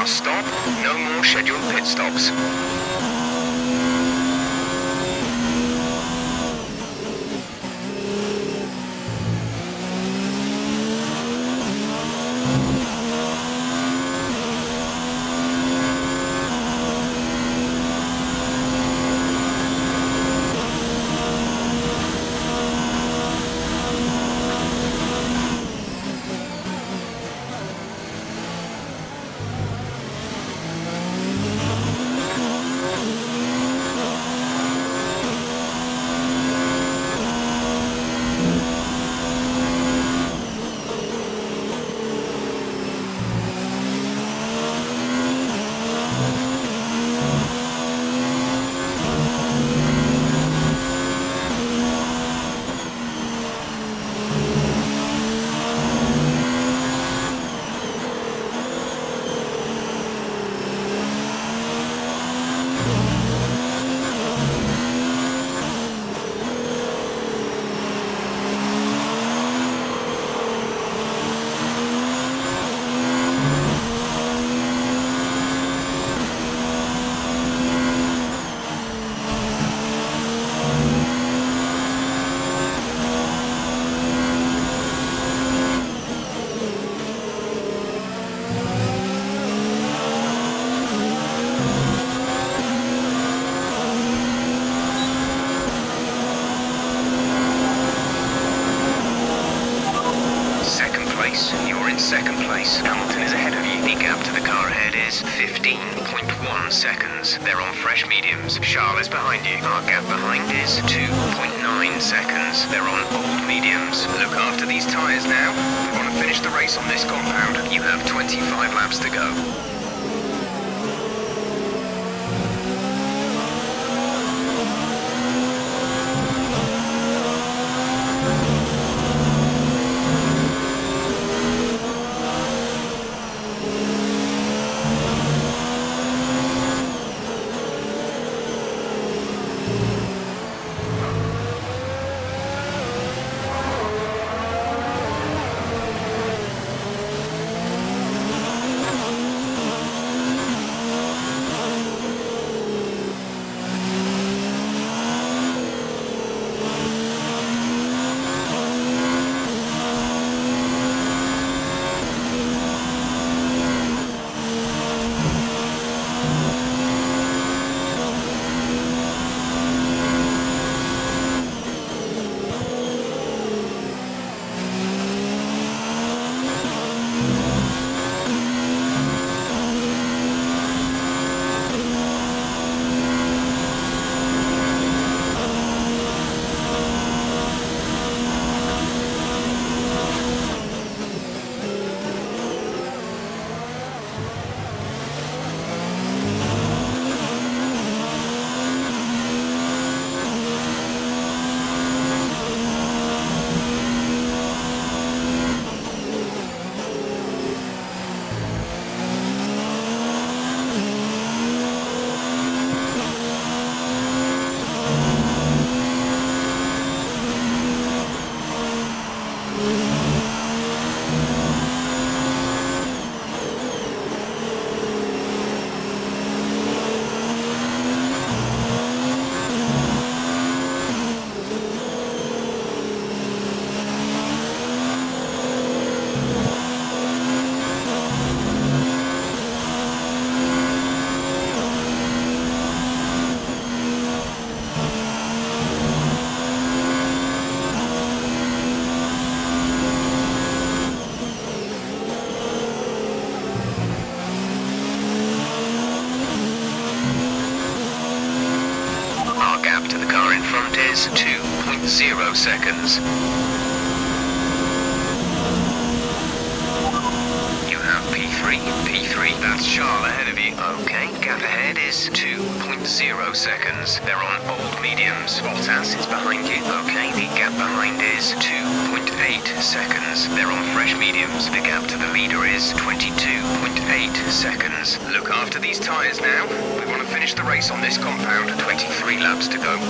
last stop. No more scheduled pit stops. Second place. Hamilton is ahead of you. The gap to the car ahead is 15.1 seconds. They're on fresh mediums. Charles is behind you. Our gap behind is 2.9 seconds. They're on old mediums. Look after these tyres now. We want to finish the race on this compound. You have 25 laps to go. is 2.0 seconds. You have P3, that's Charles ahead of you. Okay, gap ahead is 2.0 seconds. They're on old mediums. Bottas is behind you. Okay, the gap behind is 2.8 seconds. They're on fresh mediums. The gap to the leader is 22.8 seconds. Look after these tyres now. We want to finish the race on this compound. 23 laps to go.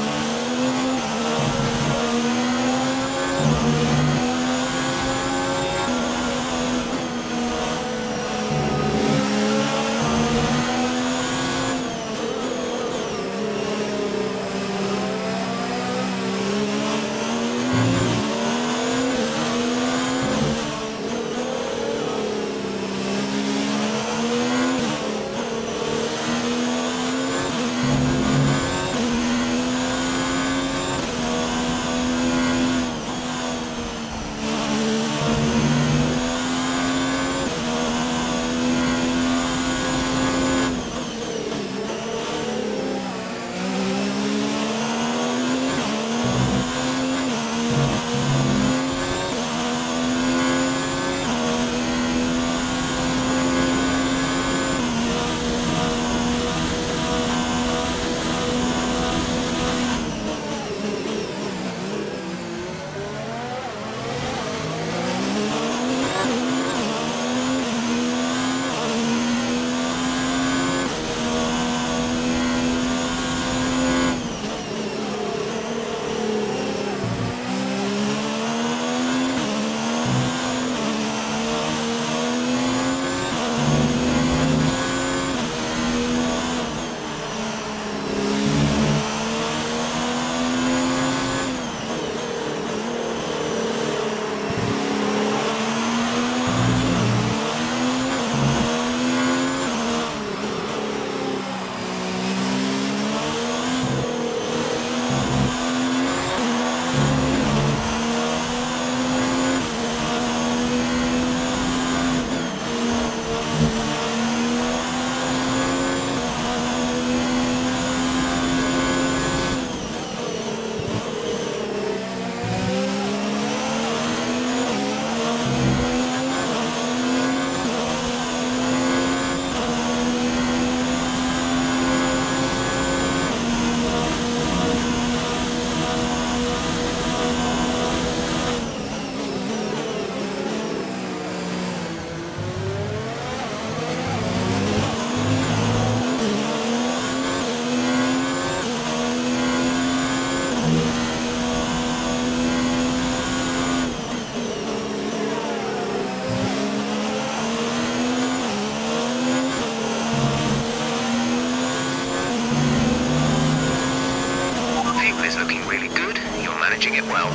managing it well.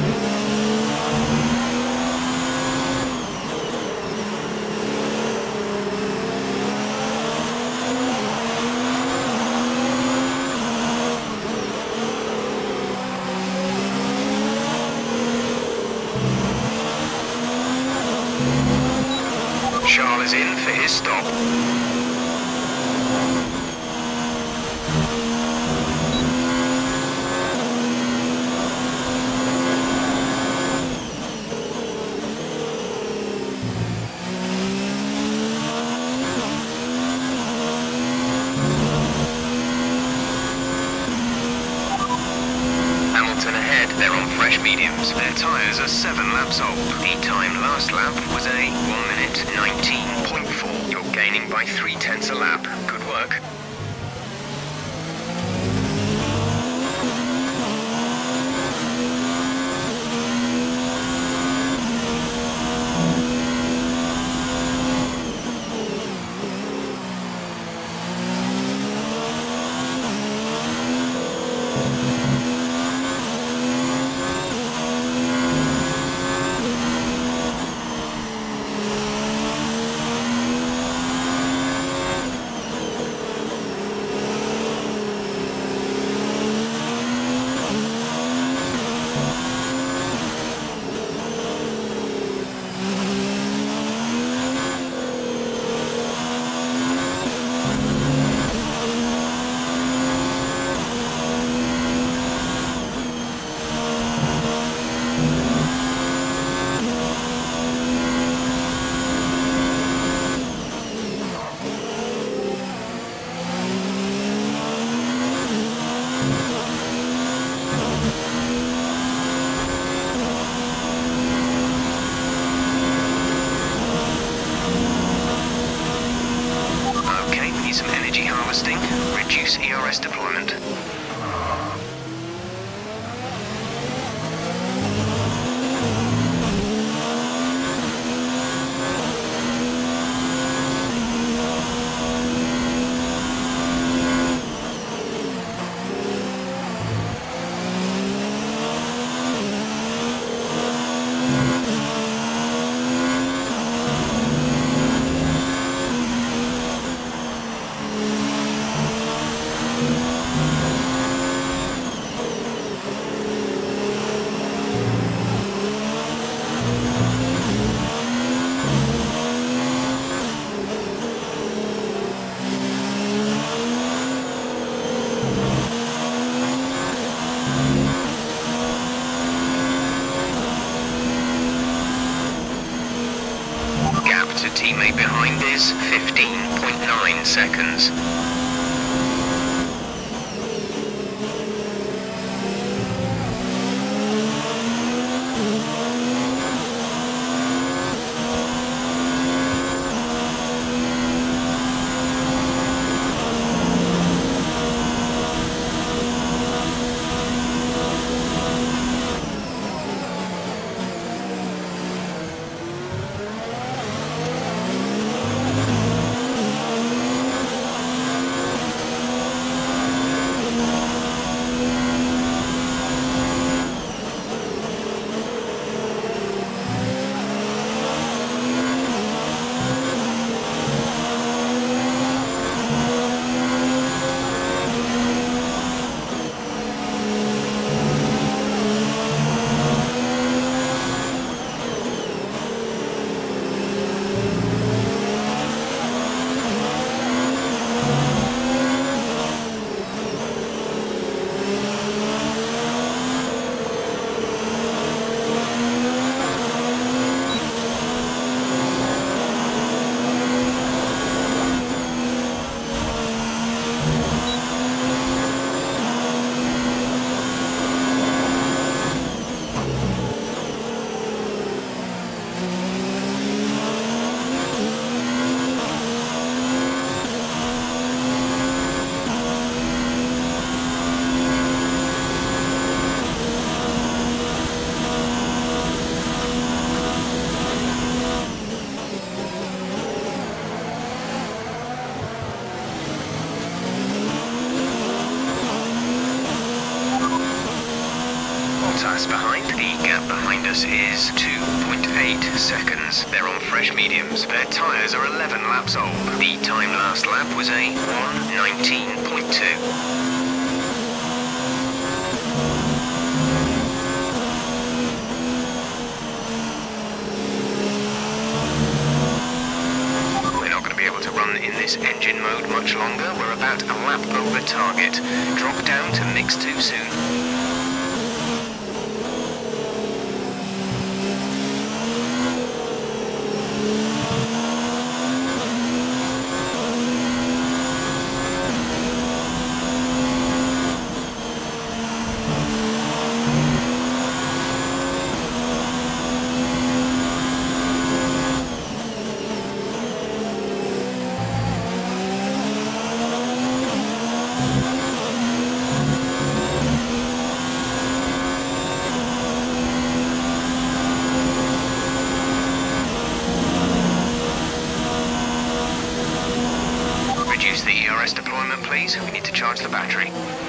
Charles is in for his stop. Hamilton ahead, they're on fresh mediums. Their tyres are 7 laps old. The time last lap was a 1 minute 19.4. You're gaining by 3/10 a lap. Good work. Some energy harvesting, reduce ERS deployment. Bottas behind. The gap behind us is 2.8 seconds. They're on fresh mediums. Their tyres are 11 laps old. The time last lap was a 1:19.2. In this engine mode much longer. We're about a lap over target. Drop down to mix 2 soon. Reduce the ERS deployment, please. We need to charge the battery.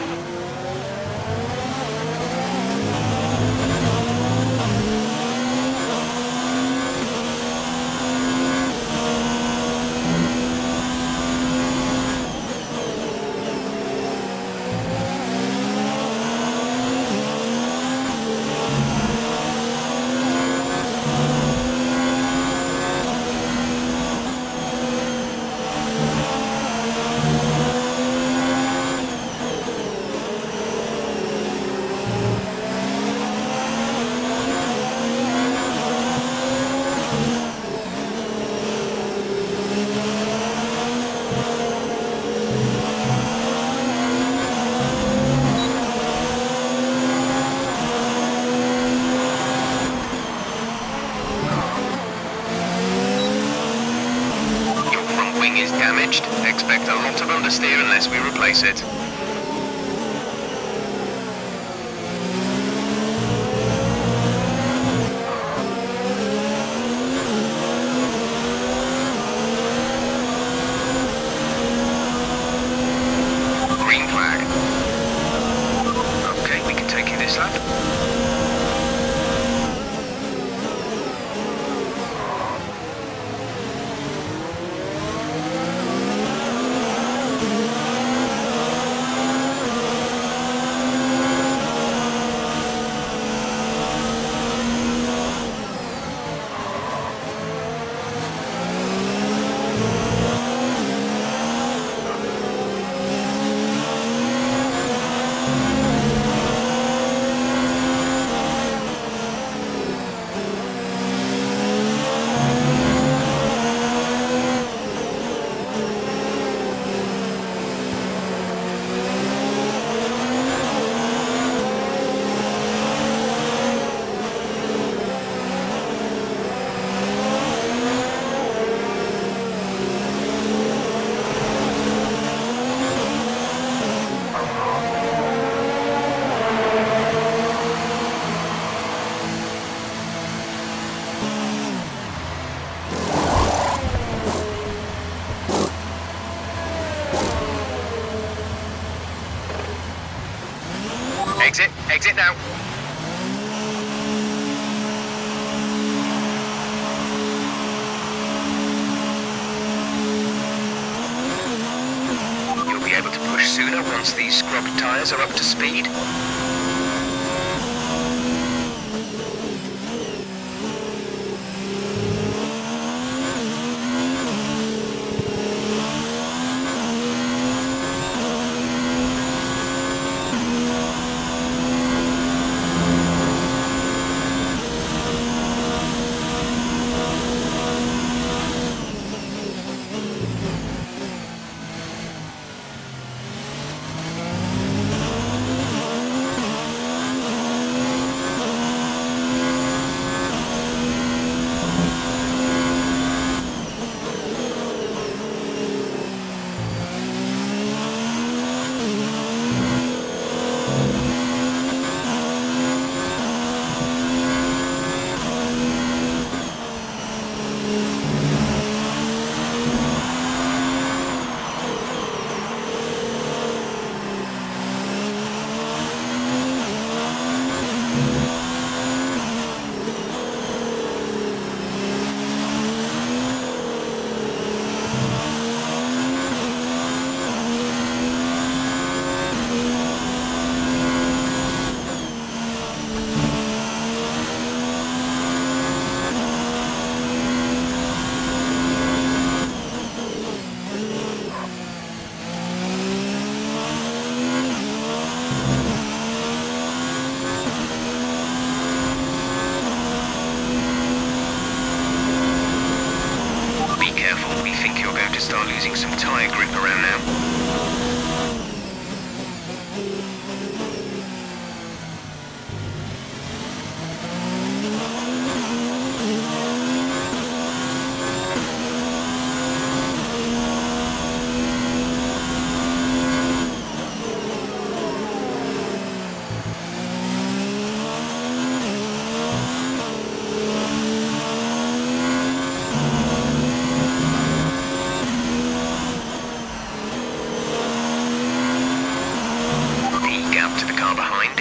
Is damaged. Expect a lot of understeer unless we replace it. Green flag. Okay, we can take you this lap. Exit. Exit now. You'll be able to push sooner once these scrubbed tyres are up to speed.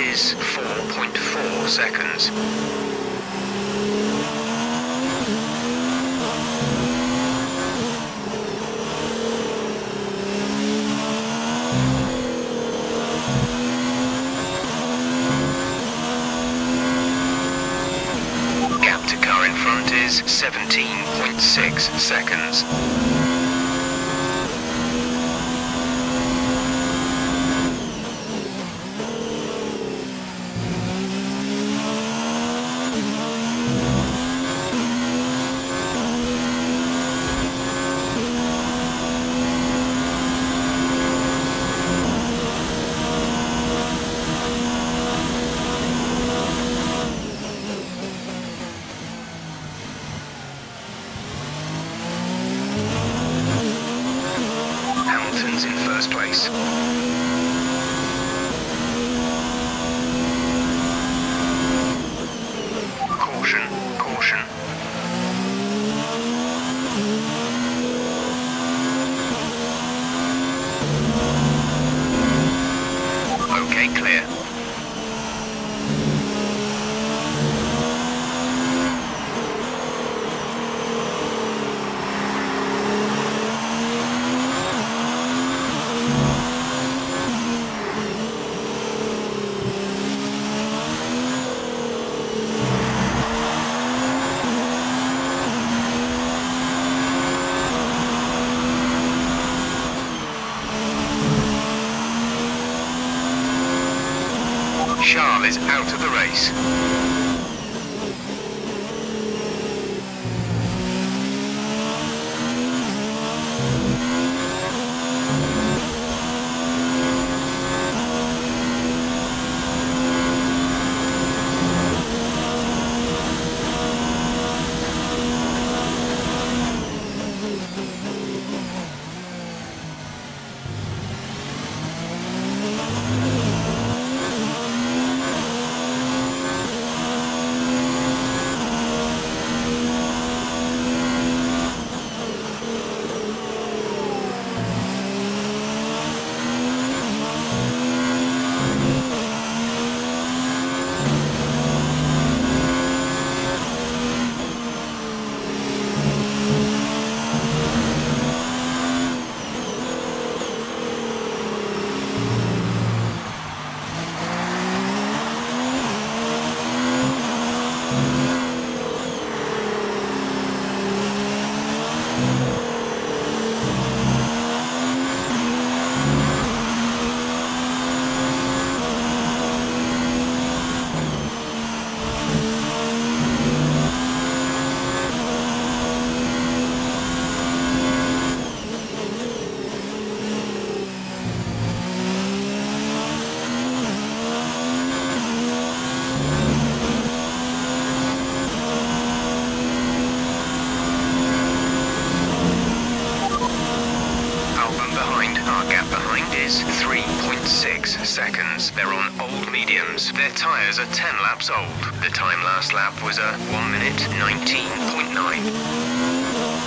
is 4.4 seconds. Gap to car in front is 17.6 seconds. Hamilton's in first place. Caution, caution. Okay, clear. Charles is out of the race. Is 3.6 seconds. They're on old mediums. Their tyres are 10 laps old. The time last lap was a 1 minute 19.9.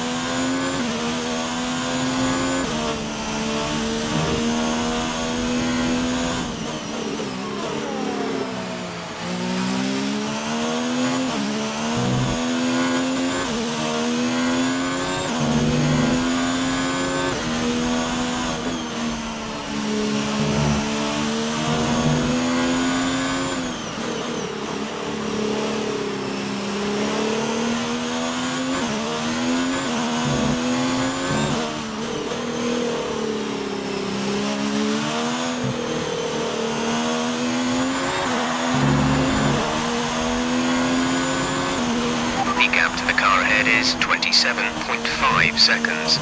The gap to the car ahead is 27.5 seconds.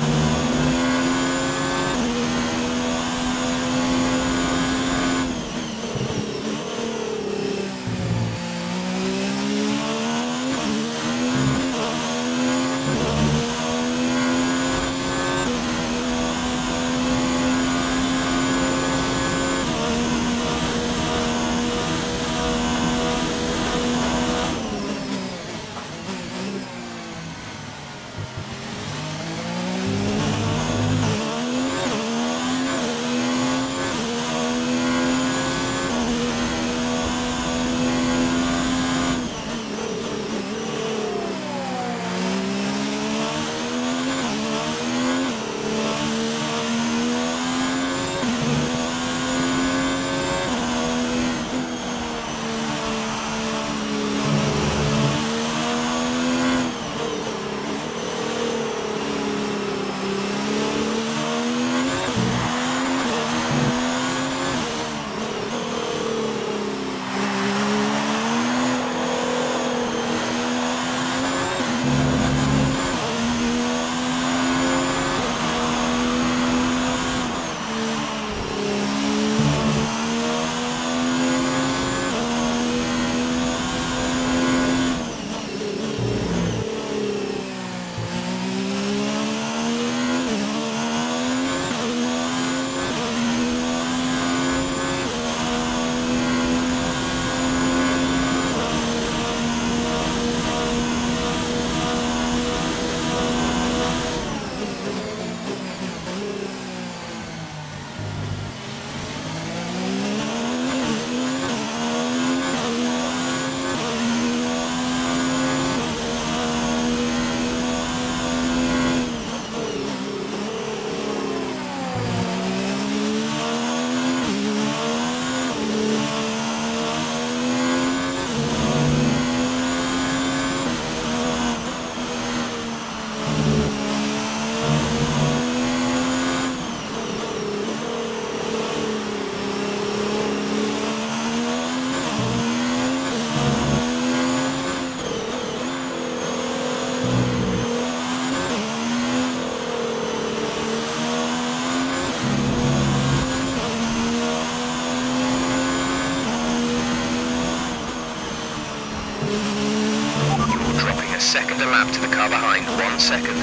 You're dropping a second a lap to the car behind. 1 second.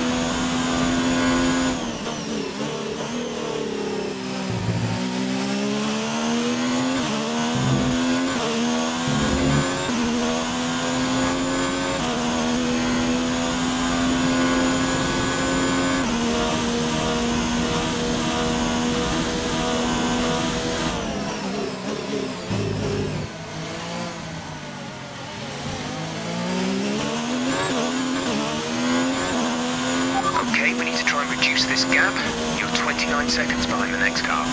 Okay, we need to try and reduce this gap. You're 29 seconds behind the next car.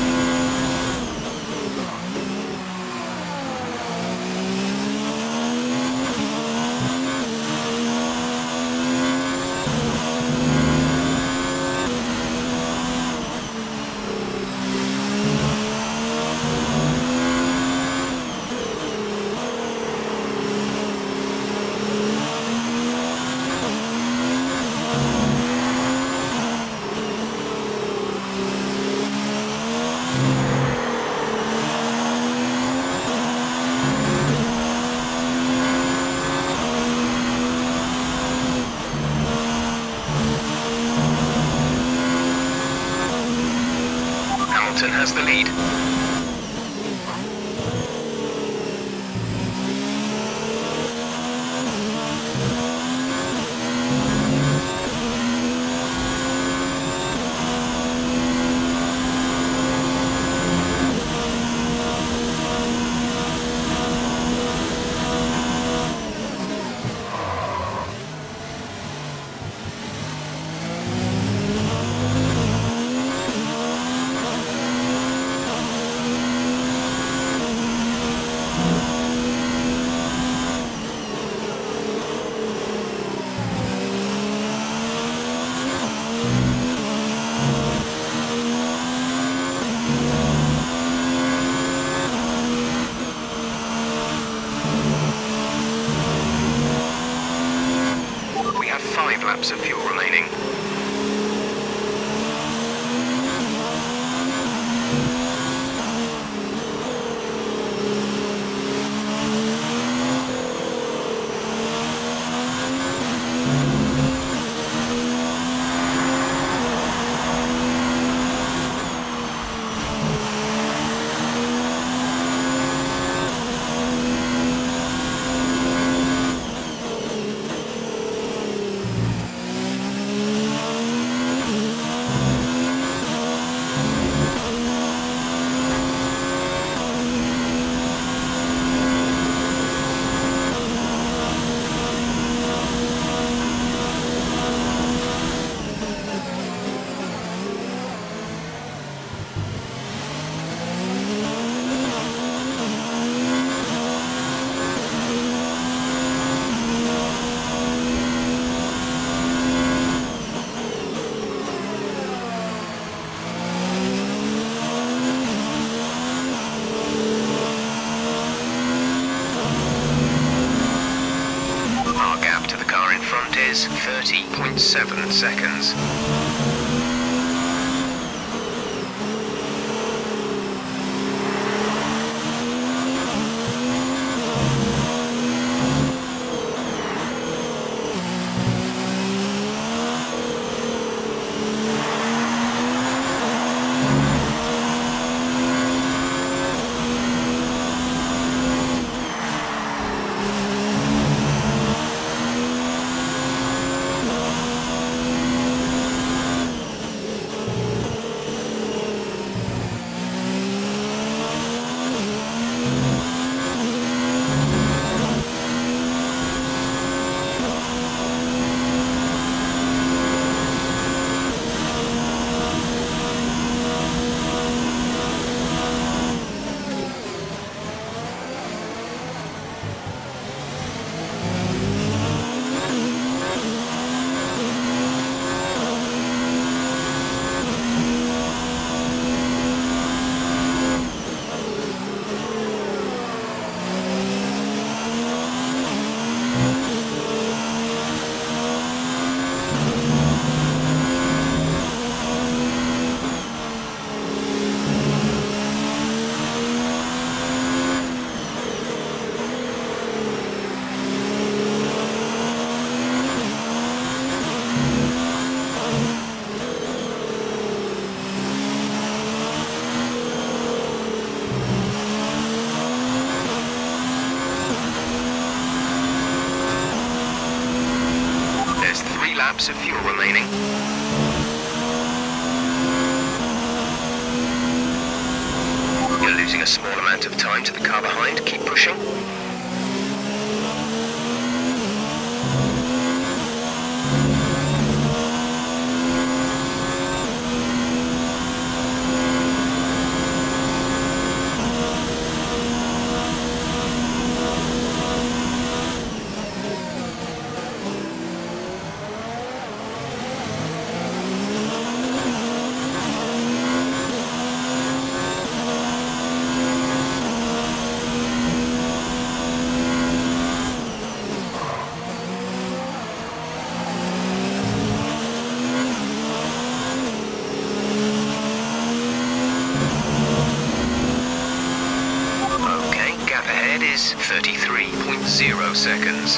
Hamilton has the lead. We have 5 laps of fuel remaining. Our gap to the car in front is 30.7 seconds. laps of fuel remaining. You're losing a small amount of time to the car behind. Keep pushing. Gap ahead is 33.0 seconds.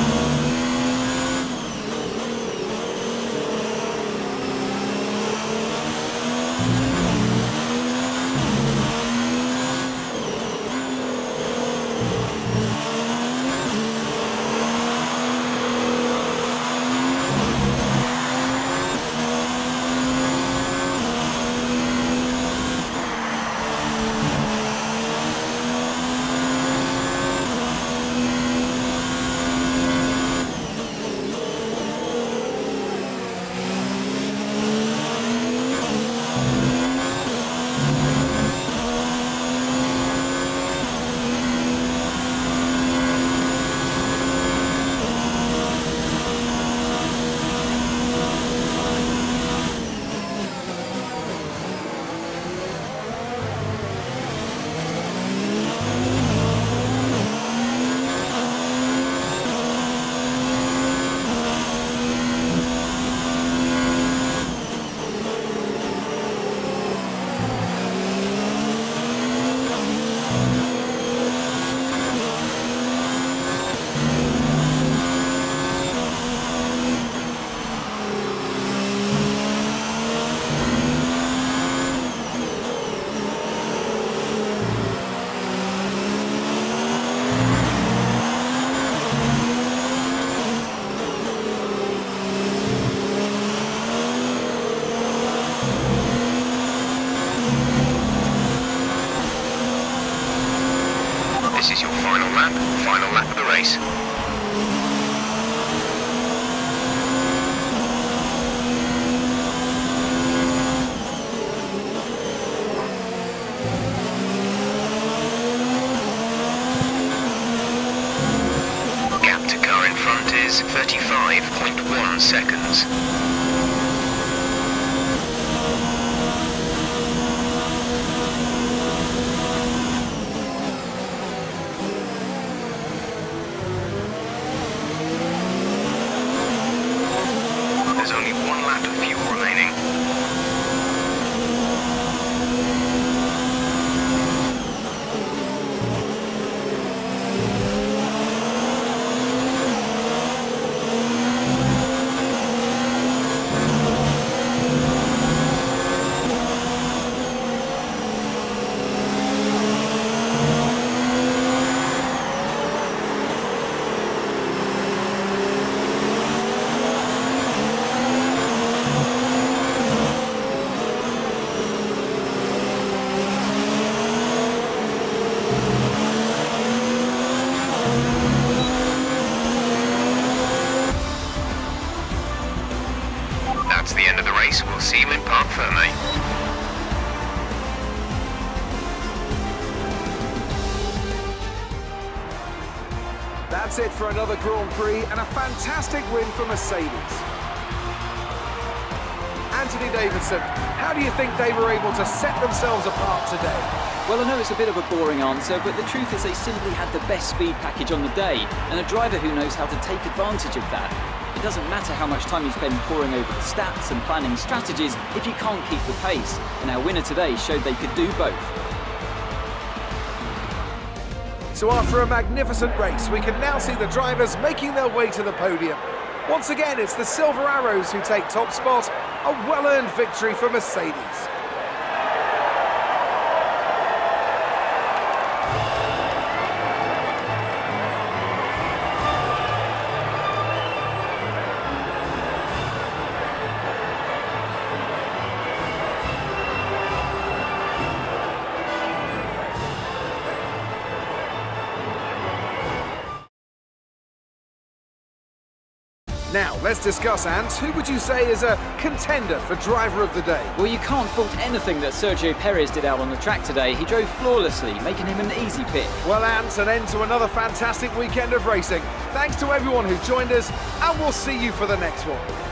This is your final lap of the race. Gap to car in front is 35.1 seconds. There's only one lap of fuel remaining. That's the end of the race. We'll see you in Parc Fermé. That's it for another Grand Prix and a fantastic win for Mercedes. Anthony Davidson, how do you think they were able to set themselves apart today? Well, I know it's a bit of a boring answer, but the truth is they simply had the best speed package on the day, and a driver who knows how to take advantage of that. It doesn't matter how much time you spend poring over the stats and planning strategies if you can't keep the pace, and our winner today showed they could do both. So after a magnificent race, we can now see the drivers making their way to the podium. Once again, it's the Silver Arrows who take top spot, a well-earned victory for Mercedes. Now, let's discuss, Ant. Who would you say is a contender for driver of the day? Well, you can't fault anything that Sergio Perez did out on the track today. He drove flawlessly, making him an easy pick. Well, Ant, an end to another fantastic weekend of racing. Thanks to everyone who joined us, and we'll see you for the next one.